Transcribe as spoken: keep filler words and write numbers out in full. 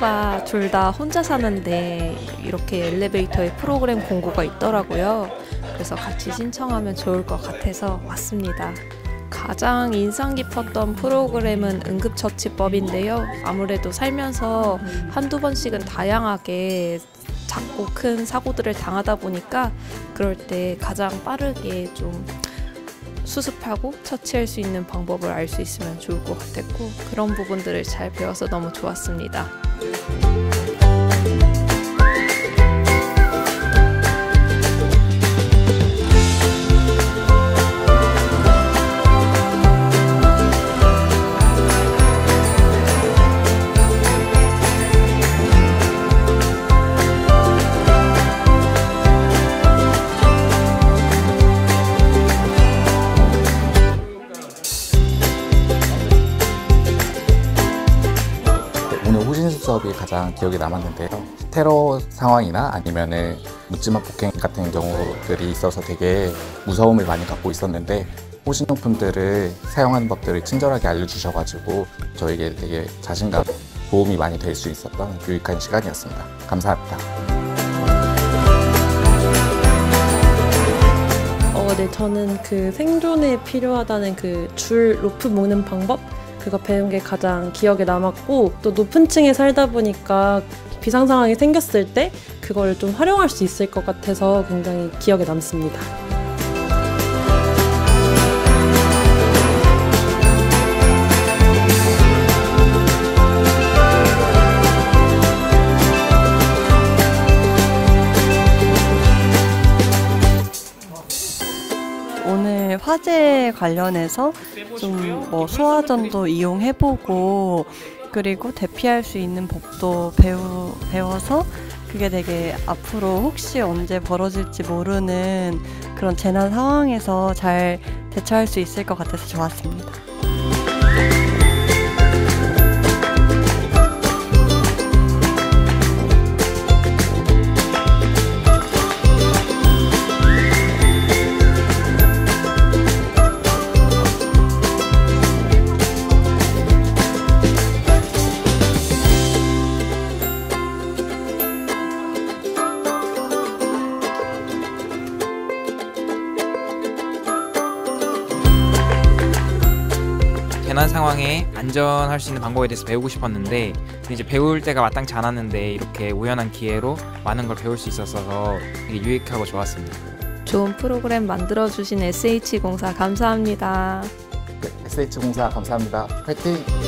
친구가 둘 다 혼자 사는데 이렇게 엘리베이터에 프로그램 공고가 있더라고요. 그래서 같이 신청하면 좋을 것 같아서 왔습니다. 가장 인상 깊었던 프로그램은 응급처치법인데요. 아무래도 살면서 한두 번씩은 다양하게 작고 큰 사고들을 당하다 보니까 그럴 때 가장 빠르게 좀 수습하고 처치할 수 있는 방법을 알 수 있으면 좋을 것 같았고, 그런 부분들을 잘 배워서 너무 좋았습니다. 오늘 호신수 수업이 가장 기억에 남았는데요. 테러 상황이나 아니면은 묻지마 폭행 같은 경우들이 있어서 되게 무서움을 많이 갖고 있었는데, 호신용품들을 사용하는 법들을 친절하게 알려주셔가지고 저에게 되게 자신감, 도움이 많이 될 수 있었던 유익한 시간이었습니다. 감사합니다. 어, 네, 저는 그 생존에 필요하다는 그 줄 로프 묶는 방법? 그거 배운 게 가장 기억에 남았고, 또 높은 층에 살다 보니까 비상 상황이 생겼을 때 그걸 좀 활용할 수 있을 것 같아서 굉장히 기억에 남습니다. 오늘 화재 관련해서 좀 뭐 소화전도 이용해보고, 그리고 대피할 수 있는 법도 배우, 배워서 그게 되게 앞으로 혹시 언제 벌어질지 모르는 그런 재난 상황에서 잘 대처할 수 있을 것 같아서 좋았습니다. 재난 상황에 안전할 수 있는 방법에 대해서 배우고 싶었는데, 이제 배울 때가 마땅치 않았는데 이렇게 우연한 기회로 많은 걸 배울 수 있어서 되게 유익하고 좋았습니다. 좋은 프로그램 만들어주신 에스에이치공사 감사합니다. 네, 에스에이치공사 감사합니다. 화이팅!